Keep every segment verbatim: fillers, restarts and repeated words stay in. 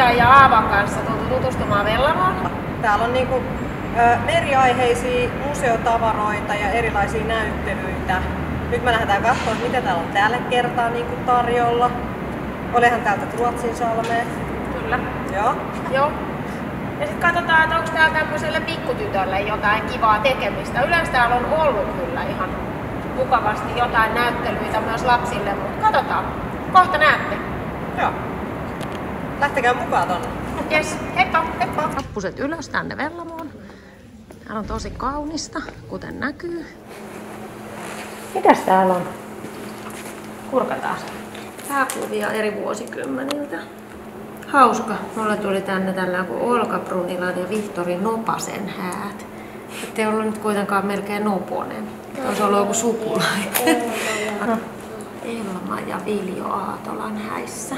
Tiian ja Aavan kanssa tultu tutustumaan Vellamoon. Täällä on niinku ö, meriaiheisia museotavaroita ja erilaisia näyttelyitä. Nyt me lähdetään katsomaan, mitä täällä on tällä kertaa niinku tarjolla. Olihan täältä Ruotsinsalmea. Kyllä. Joo. Joo. Ja sitten katsotaan, että onko täällä tämmöiselle pikkutytölle jotain kivaa tekemistä. Yleensä täällä on ollut kyllä ihan mukavasti jotain näyttelyitä myös lapsille, mutta katsotaan. Kohta näette. Joo. Lähtekää mukaan tonne. Jes, heippa, heippa. Rappuset ylös tänne Vellamoon. Täällä on tosi kaunista, kuten näkyy. Mitäs täällä on? Kurkataan. Pääkuvia eri vuosikymmeniltä. Hauska. Mulle tuli tänne tällä kuin Olga Brunilan ja Vihtori Nopasen häät. Ettei ollut nyt kuitenkaan melkein Noponen. Olisi ollut joku sukulainen. Elma ja Viljo Aatolan häissä.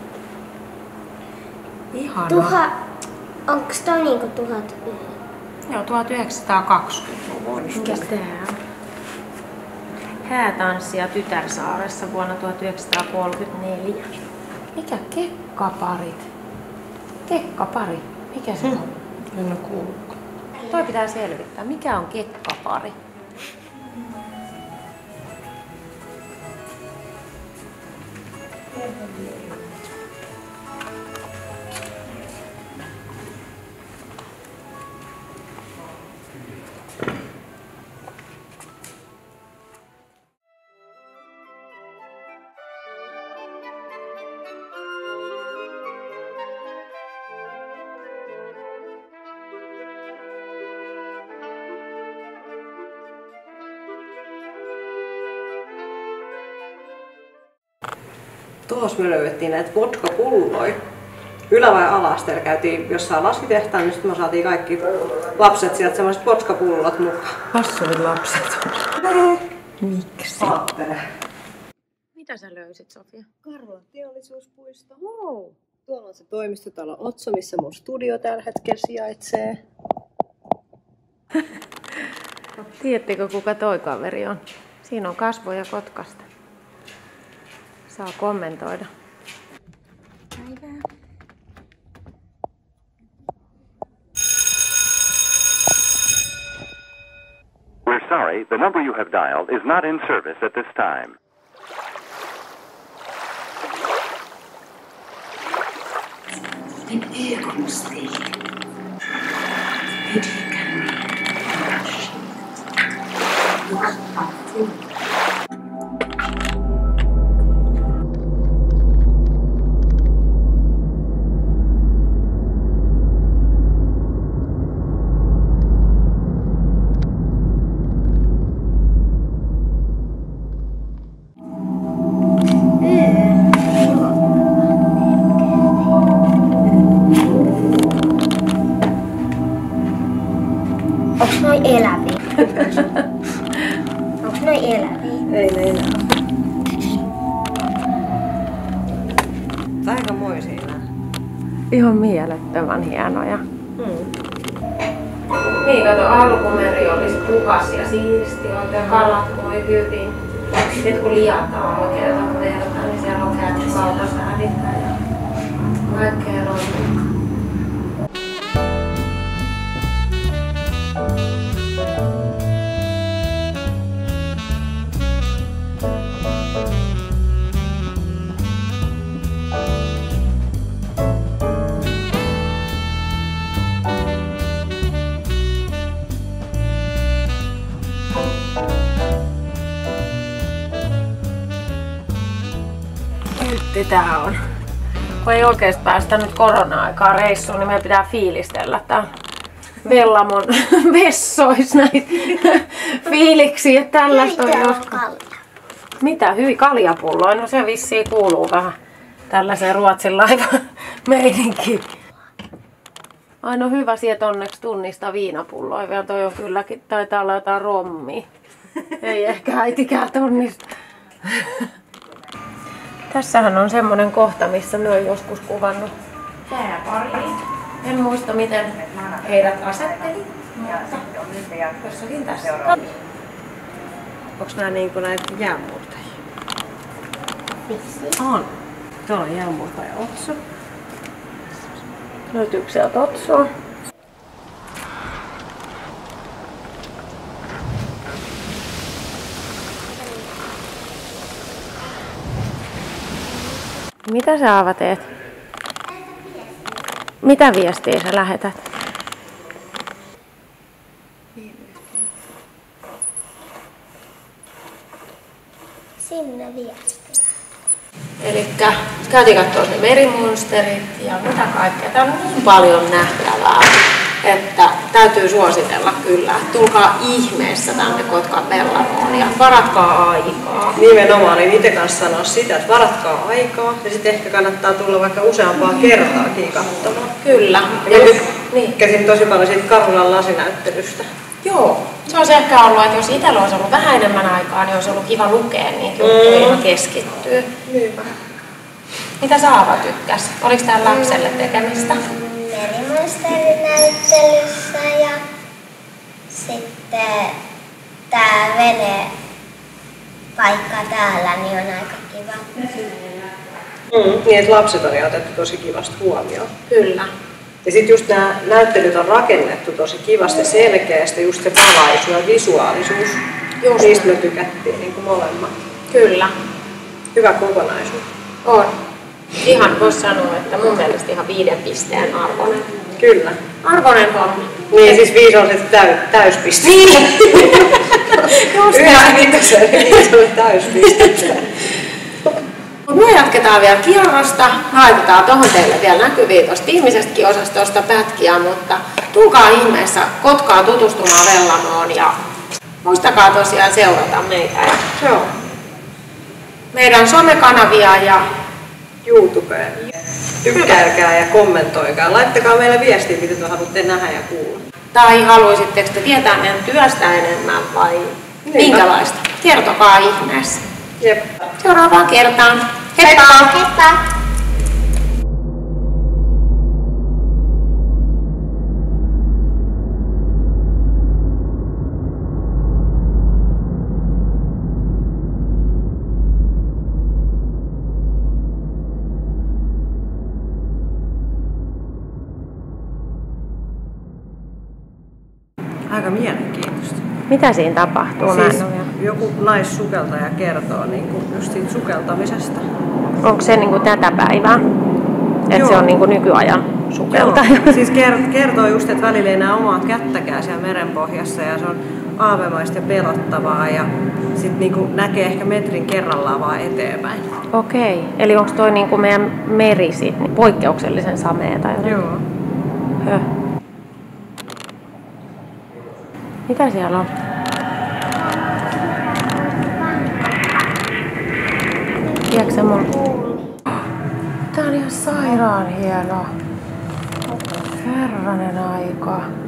Ihanaa. Tuha... Onks toi niinku tuhat yhden? Joo, tuhatyhdeksänsataakaksikymmentäluvun. Mikäs tää on? Häätanssia Tytärsaaressa vuonna tuhatyhdeksänsataakolmekymmentäneljä. Mikä kekkaparit? Kekkapari. Mikä se on? En oo kuullutkaan. Toi pitää selvittää. Mikä on kekkapari? Tuossa me löydettiin näitä vodka-pulloja. Ylä- vai alasteella käytiin jossain laskitehtaan, niin sitten me saatiin kaikki lapset sieltä semmoiset vodka-pullot mukaan. Hassuin lapset. Miksi? Aattele. Mitä sä löysit, Sofia? Karvalan teollisuuspuisto. Wow. Tuolla on se toimistotalo Otso, missä mun studio tällä hetkellä sijaitsee. Tiedättekö, kuka toi kaveri on? Siinä on kasvoja Kotkasta. Saa kommentoida. Päivää. We're sorry, the number you have dialed is not in service at this time. Den ögonsteg. Hur det kan bli. Onks noi eläviä? Onks noi eläviä? Ei ne enää. Aikamoisia nää. Ihan mielettömän hienoja. Hmm. Niin, kato, alkumeri olisi puhas ja siisti, oikein kalat voi hyvin. Nyt kun liataan oikein jotain verta, niin siellä on käyty kaupasta hävittää ja kaikkea roimaa. Kiltti tää on. Kun ei oikeesti päästä nyt korona-aikaa reissuun, niin meidän pitää fiilistellä tää Vellamon vessois näitä fiiliksiä, että tällaista on joskus. Mitä? Hyvin kaljapulloja? No se vissiin kuuluu vähän tällaiseen Ruotsin laivan meininkiin. Aino hyvä sieltä onneksi tunnistaa viinapulloja. Vielä toi on kylläkin, taitaa olla jotain rommia. Ei ehkä äitikään tunnista. Tässähän on semmonen kohta, missä mä oon joskus kuvannut hääpari. En muista miten heidät asetteli, mutta jossakin tässä. Onks nää niinku näitä jäänmurtajia? Miksi? On. Tuolla on jäänmurtaja Otso. Löytyykö sieltä Otsoa? Mitä sä Aava teet? Mitä viestiä sä lähetät? Sinne viestiä. Elikkä käytiin katsoa ne merimonsterit ja mitä kaikkea. Täällä on niin paljon nähtävää, että täytyy suositella kyllä. Tulkaa ihmeessä tänne Kotkan Vellamoon ja varatkaa aikaa. Nimenomaan, niin itse kanssa sanoa sitä, että varatkaa aikaa ja sitten ehkä kannattaa tulla vaikka useampaa kertaakin katsomaan. Kyllä. Ja nyt niin. käsin tosi paljon siitä Karulan lasinäyttelystä. Joo. Se olisi ehkä ollut, että jos itsellä olisi ollut vähän enemmän aikaa, niin olisi ollut kiva lukea niitä juttuja ja keskittyä. Niinpä. Mitä sä Aava tykkäs? Oliko täällä lapselle tekemistä? Merimonsterinäyttelyssä ja sitten tää vene paikka täällä niin on aika kiva. Mm, niin, että lapset on otettu tosi kivasti huomioon. Kyllä. Ja sitten just nämä näyttelyt on rakennettu tosi kivasti ja selkeästi, just se valaisu ja visuaalisuus. Just. Niistä me tykättiin niin kuin molemmat. Kyllä. Hyvä kokonaisuus. On. Ihan voisi sanoa, että mun mielestä ihan viiden pisteen arvoinen. Kyllä. Arvoinen homma. Niin, siis viisi on se täy, täyspiste. Niin. Just näin. Yhdessä viisi on täyspiste. Me jatketaan vielä kierrosta. Laitetaan tuohon teille vielä näkyviin tuosta ihmisestäkin osastosta pätkiä, mutta tulkaa ihmeessä Kotkaan tutustumaan Vellamoon ja muistakaa tosiaan seurata meitä. Joo. Meidän somekanavia ja YouTubeen. Tykkääkää ja kommentoikaa. Laittakaa meille viestiä, mitä te haluatte nähdä ja kuulla. tai haluaisitteko te tietää meidän työstä enemmän vai Niinpä. minkälaista? Kertokaa ihmeessä. Jep. Seuraavaan kertaan. Heippa! Heippa! Aika mielenkiintoista. Mitä siinä tapahtuu? Mä Siis en ole vielä- joku naissukeltaja kertoo niin kuin just siitä sukeltamisesta. Onko se niinku tätä päivää? Että Joo. se on niinku nykyajan sukeltaja? Joo. Siis ker- kertoo just, että välillä ei näe omaa kättäkään siellä merenpohjassa ja se on aavemaista ja pelottavaa ja sit niinku näkee ehkä metrin kerrallaan vaan eteenpäin. Okei. Eli onko toi niinku meidän meri sit niin poikkeuksellisen samea tai jotain? Joo. Höh. Mitä siellä on? Tiedätkö mun? Tää on ihan sairaan hieno. Herranen aika.